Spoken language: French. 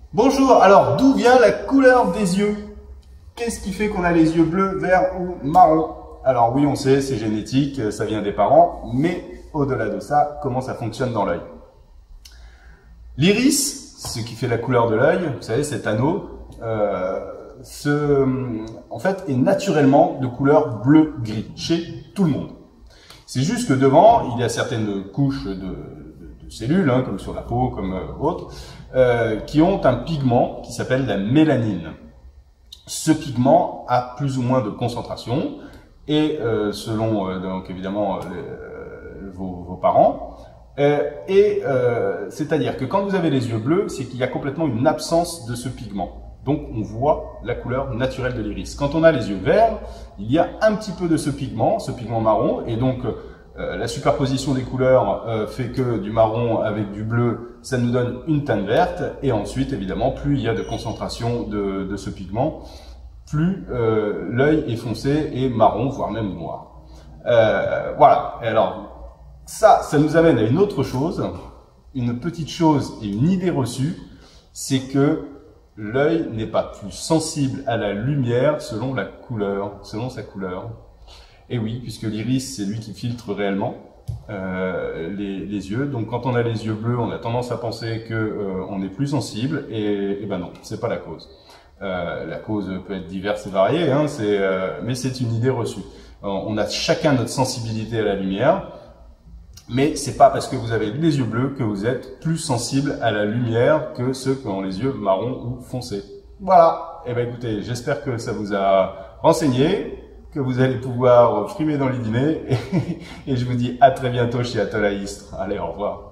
Bonjour, alors d'où vient la couleur des yeux? Qu'est-ce qui fait qu'on a les yeux bleus, verts ou marrons? Alors oui, on sait, c'est génétique, ça vient des parents, mais au-delà de ça, comment ça fonctionne dans l'œil? L'iris, ce qui fait la couleur de l'œil, vous savez, cet anneau, en fait, est naturellement de couleur bleu-gris chez tout le monde. C'est juste que devant, il y a certaines couches de cellules, hein, comme sur la peau, comme autres, qui ont un pigment qui s'appelle la mélanine. Ce pigment a plus ou moins de concentration et selon donc évidemment vos parents, c'est-à-dire que quand vous avez les yeux bleus, c'est qu'il y a complètement une absence de ce pigment. Donc on voit la couleur naturelle de l'iris. Quand on a les yeux verts, il y a un petit peu de ce pigment marron, et donc la superposition des couleurs fait que du marron avec du bleu, ça nous donne une teinte verte. Et ensuite, évidemment, plus il y a de concentration de ce pigment, plus l'œil est foncé et marron, voire même noir. Voilà. Et alors, ça nous amène à une autre chose, une petite chose et une idée reçue, c'est que l'œil n'est pas plus sensible à la lumière selon la couleur, selon sa couleur. Et oui, puisque l'iris, c'est lui qui filtre réellement les yeux. Donc quand on a les yeux bleus, on a tendance à penser que on est plus sensible, et ben non, c'est pas la cause. La cause peut être diverse et variée, hein, mais c'est une idée reçue. On a chacun notre sensibilité à la lumière, mais c'est pas parce que vous avez les yeux bleus que vous êtes plus sensible à la lumière que ceux qui ont les yeux marrons ou foncés. Voilà. Et ben écoutez, j'espère que ça vous a renseigné, que vous allez pouvoir frimer dans les dîners, et je vous dis à très bientôt chez Atoll à Istres. Allez, au revoir.